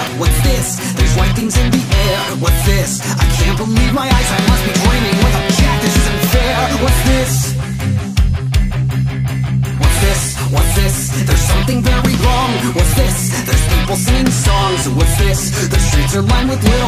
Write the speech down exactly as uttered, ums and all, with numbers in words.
What's this? There's white things in the air. What's this? I can't believe my eyes, I must be dreaming. What the jack, this isn't fair. What's this? What's this? What's this? There's something very wrong. What's this? There's people singing songs. What's this? The streets are lined with lyrics.